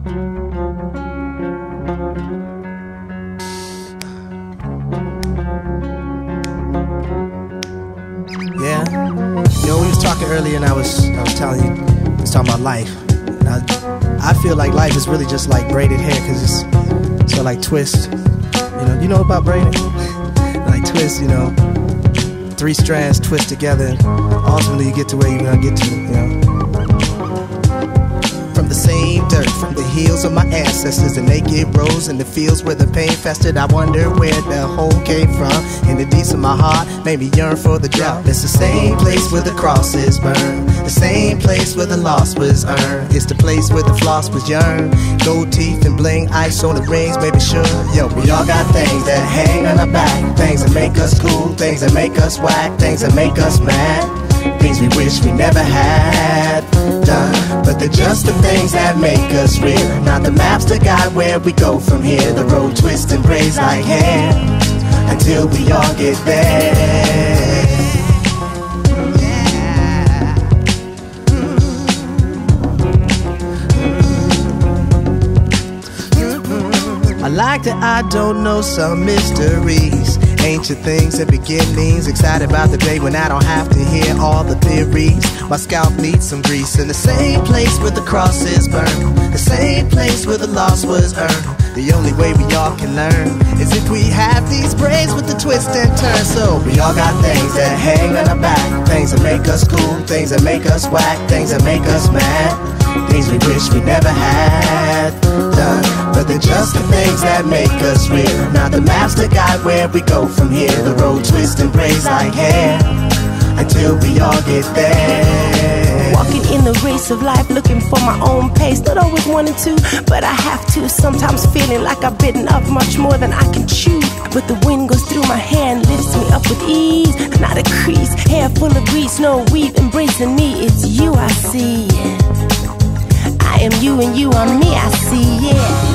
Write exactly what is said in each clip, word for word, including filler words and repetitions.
Yeah, you know, we was talking earlier, and I was, I was telling you, I was talking about life. And I, I feel like life is really just like braided hair, cause it's so like twist. You know, you know about braiding? Like twist, you know, three strands twist together, and ultimately you get to where you're gonna get to. You know, from the same dirt, from the heels of my ancestors, the naked rose in the fields where the pain festered. I wonder where the hole came from. In the deeps of my heart, made me yearn for the drought. It's the same place where the crosses burn, the same place where the loss was earned. It's the place where the floss was yearned. Gold teeth and bling, ice on the rings, baby sure. Yo, we all got things that hang on our back, things that make us cool, things that make us whack, things that make us mad, things we wish we never had done. But they're just the things that make us real, not the maps to guide where we go from here. The road twists and braids like hair until we all get there. I like that I don't know some mysteries, ancient things and beginnings. Excited about the day when I don't have to hear all the theories. My scalp needs some grease in the same place where the crosses burn, the same place where the loss was earned. The only way we all can learn is if we have these braids with the twist and turn. So we all got things that hang on our back, things that make us cool, things that make us whack, things that make us mad, things we wish we never had done. But they're just the things that make us real, not the maps to guide where we go from here. The road twists and braids like hair until we all get there. Walking in the race of life, looking for my own pace. Not always wanting to, but I have to. Sometimes feeling like I've bitten off much more than I can chew. But the wind goes through my hair and lifts me up with ease. Not a crease, hair full of grease, no weave embracing me. It's you I see. I am you and you are me, I see, yeah.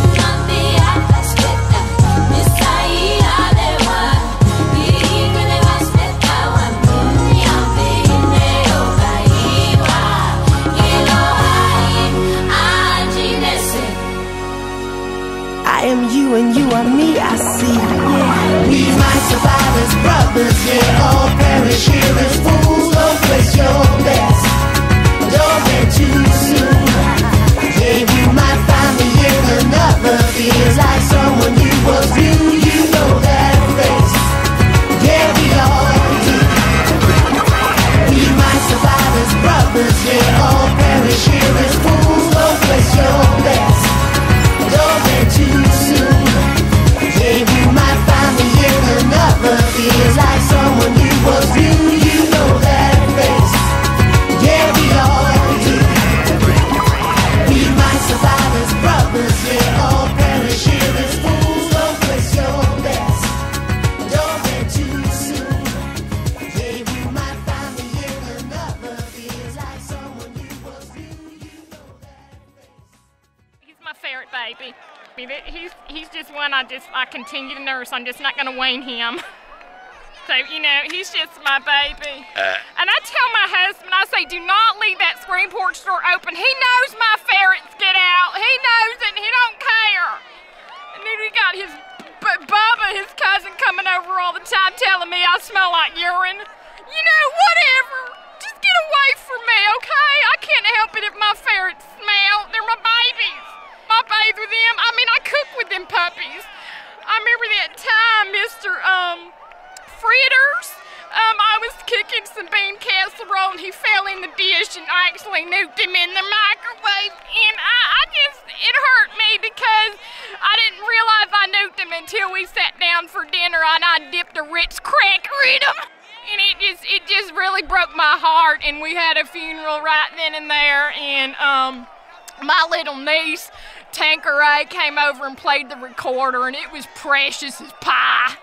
I am you and you are me, I see, yeah. We might survive as brothers, yeah, all perish here as fools. Don't place your best, don't get too soon. Yeah, you might find me in another feels like someone you was you, you know that face. Yeah, we all do. We might survive as brothers, yeah, all perish here as fools. Don't place your best, don't get too soon. Yeah, you might find me in another feels like someone you was you, you know that face. Yeah, we all do. We might survive as brothers, yeah, all perish here as fools. Don't place your best, don't get too soon. Yeah, you might find me in another feels like someone you was you, you know that face. He's my ferret baby. I mean, he's he's just one I just I continue to nurse. I'm just not going to wane him. So you know, he's just my baby. Uh. And I tell my husband, I say, do not leave that screen porch door open. He knows my ferrets get out. He knows it. And he don't care. And then we got his B Bubba, his cousin, coming over all the time, telling me I smell like urine. You know, whatever. Just get away from me, okay? I can't help it if my ferrets smell. They're my babies. I bathe with them. I mean, I cook with them puppies. I remember that time, Mister Um, Fritters, um, I was cooking some bean casserole and he fell in the dish and I actually nuked him in the microwave. And I, I just, it hurt me because I didn't realize I nuked him until we sat down for dinner and I dipped a Ritz cracker in him. And it just, it just really broke my heart. And we had a funeral right then and there. And um, my little niece, Tanqueray, came over and played the recorder, and it was precious as pie.